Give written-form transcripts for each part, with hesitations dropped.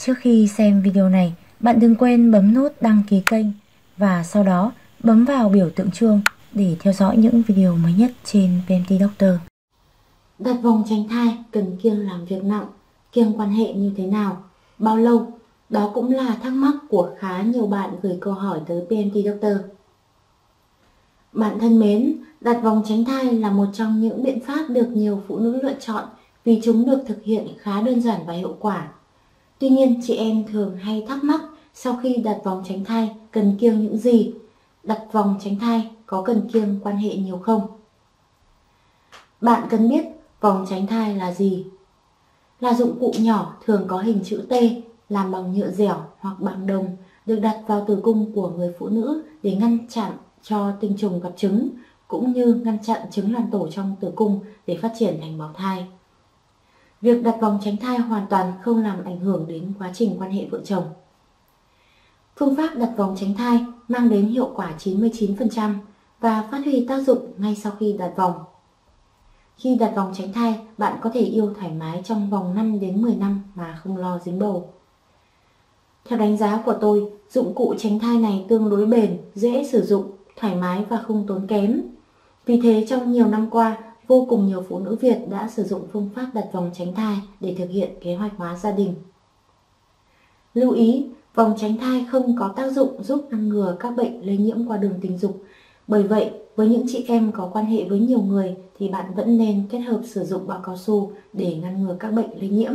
Trước khi xem video này, bạn đừng quên bấm nút đăng ký kênh và sau đó bấm vào biểu tượng chuông để theo dõi những video mới nhất trên PMT Doctor. Đặt vòng tránh thai cần kiêng làm việc nặng, kiêng quan hệ như thế nào, bao lâu? Đó cũng là thắc mắc của khá nhiều bạn gửi câu hỏi tới PMT Doctor. Bạn thân mến, đặt vòng tránh thai là một trong những biện pháp được nhiều phụ nữ lựa chọn vì chúng được thực hiện khá đơn giản và hiệu quả. Tuy nhiên, chị em thường hay thắc mắc sau khi đặt vòng tránh thai cần kiêng những gì? Đặt vòng tránh thai có cần kiêng quan hệ nhiều không? Bạn cần biết vòng tránh thai là gì? Là dụng cụ nhỏ thường có hình chữ T, làm bằng nhựa dẻo hoặc bằng đồng, được đặt vào tử cung của người phụ nữ để ngăn chặn cho tinh trùng gặp trứng, cũng như ngăn chặn trứng làm tổ trong tử cung để phát triển thành bào thai. Việc đặt vòng tránh thai hoàn toàn không làm ảnh hưởng đến quá trình quan hệ vợ chồng. Phương pháp đặt vòng tránh thai mang đến hiệu quả 99% và phát huy tác dụng ngay sau khi đặt vòng. Khi đặt vòng tránh thai, bạn có thể yêu thoải mái trong vòng 5 đến 10 năm mà không lo dính bầu. Theo đánh giá của tôi, dụng cụ tránh thai này tương đối bền, dễ sử dụng, thoải mái và không tốn kém. Vì thế, trong nhiều năm qua, vô cùng nhiều phụ nữ Việt đã sử dụng phương pháp đặt vòng tránh thai để thực hiện kế hoạch hóa gia đình. Lưu ý, vòng tránh thai không có tác dụng giúp ngăn ngừa các bệnh lây nhiễm qua đường tình dục. Bởi vậy, với những chị em có quan hệ với nhiều người thì bạn vẫn nên kết hợp sử dụng bao cao su để ngăn ngừa các bệnh lây nhiễm.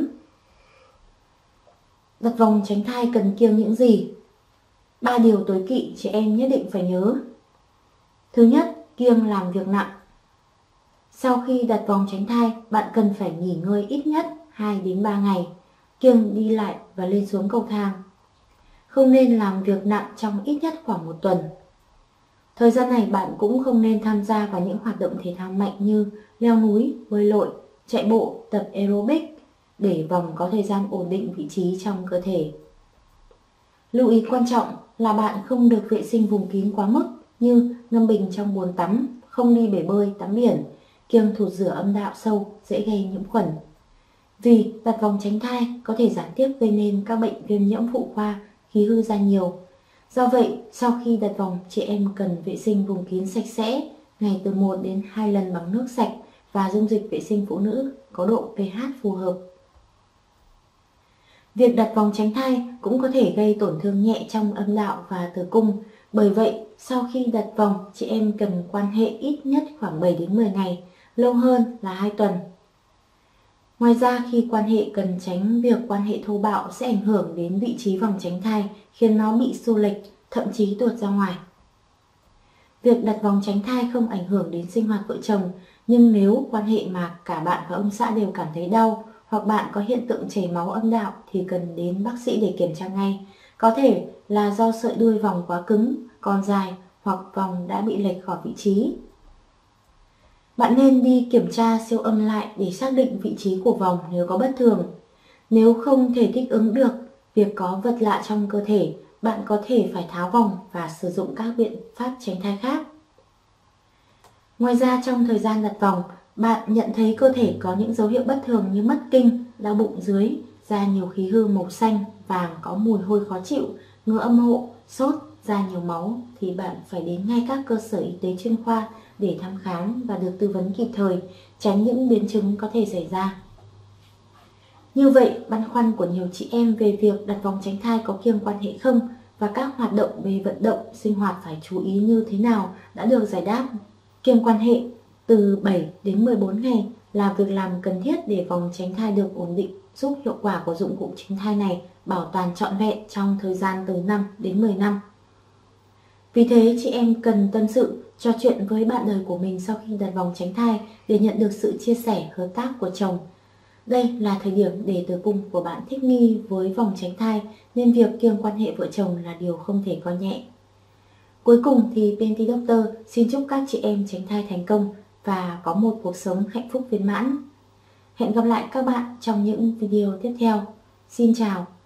Đặt vòng tránh thai cần kiêng những gì? 3 điều tối kỵ chị em nhất định phải nhớ. Thứ nhất, kiêng làm việc nặng. Sau khi đặt vòng tránh thai, bạn cần phải nghỉ ngơi ít nhất 2 đến 3 ngày, kiêng đi lại và lên xuống cầu thang. Không nên làm việc nặng trong ít nhất khoảng 1 tuần. Thời gian này bạn cũng không nên tham gia vào những hoạt động thể thao mạnh như leo núi, bơi lội, chạy bộ, tập aerobic để vòng có thời gian ổn định vị trí trong cơ thể. Lưu ý quan trọng là bạn không được vệ sinh vùng kín quá mức như ngâm bình trong bồn tắm, không đi bể bơi, tắm biển, kiêng thụt rửa âm đạo sâu dễ gây nhiễm khuẩn. Vì đặt vòng tránh thai có thể gián tiếp gây nên các bệnh viêm nhiễm phụ khoa, khí hư da nhiều. Do vậy, sau khi đặt vòng, chị em cần vệ sinh vùng kín sạch sẽ, ngày từ 1 đến 2 lần bằng nước sạch và dung dịch vệ sinh phụ nữ có độ pH phù hợp. Việc đặt vòng tránh thai cũng có thể gây tổn thương nhẹ trong âm đạo và tử cung. Bởi vậy, sau khi đặt vòng, chị em cần quan hệ ít nhất khoảng 7 đến 10 ngày, lâu hơn là 2 tuần. Ngoài ra, khi quan hệ cần tránh việc quan hệ thô bạo sẽ ảnh hưởng đến vị trí vòng tránh thai, khiến nó bị xô lệch, thậm chí tuột ra ngoài. Việc đặt vòng tránh thai không ảnh hưởng đến sinh hoạt vợ chồng, nhưng nếu quan hệ mà cả bạn và ông xã đều cảm thấy đau, hoặc bạn có hiện tượng chảy máu âm đạo thì cần đến bác sĩ để kiểm tra ngay. Có thể là do sợi đuôi vòng quá cứng, còn dài, hoặc vòng đã bị lệch khỏi vị trí. Bạn nên đi kiểm tra siêu âm lại để xác định vị trí của vòng nếu có bất thường. Nếu không thể thích ứng được việc có vật lạ trong cơ thể, bạn có thể phải tháo vòng và sử dụng các biện pháp tránh thai khác. Ngoài ra, trong thời gian đặt vòng, bạn nhận thấy cơ thể có những dấu hiệu bất thường như mất kinh, đau bụng dưới, da nhiều khí hư màu xanh, vàng có mùi hôi khó chịu, ngứa âm hộ, sốt, da nhiều máu thì bạn phải đến ngay các cơ sở y tế chuyên khoa để thăm khám và được tư vấn kịp thời, tránh những biến chứng có thể xảy ra. Như vậy, băn khoăn của nhiều chị em về việc đặt vòng tránh thai có kiêng quan hệ không và các hoạt động về vận động, sinh hoạt phải chú ý như thế nào đã được giải đáp. Kiêng quan hệ từ 7 đến 14 ngày là việc làm cần thiết để vòng tránh thai được ổn định, giúp hiệu quả của dụng cụ tránh thai này bảo toàn trọn vẹn trong thời gian từ 5 đến 10 năm. Vì thế, chị em cần tâm sự, trò chuyện với bạn đời của mình sau khi đặt vòng tránh thai để nhận được sự chia sẻ, hợp tác của chồng. Đây là thời điểm để tử cung của bạn thích nghi với vòng tránh thai, nên việc kiêng quan hệ vợ chồng là điều không thể coi nhẹ. Cuối cùng thì PMT Doctor xin chúc các chị em tránh thai thành công và có một cuộc sống hạnh phúc viên mãn. Hẹn gặp lại các bạn trong những video tiếp theo. Xin chào!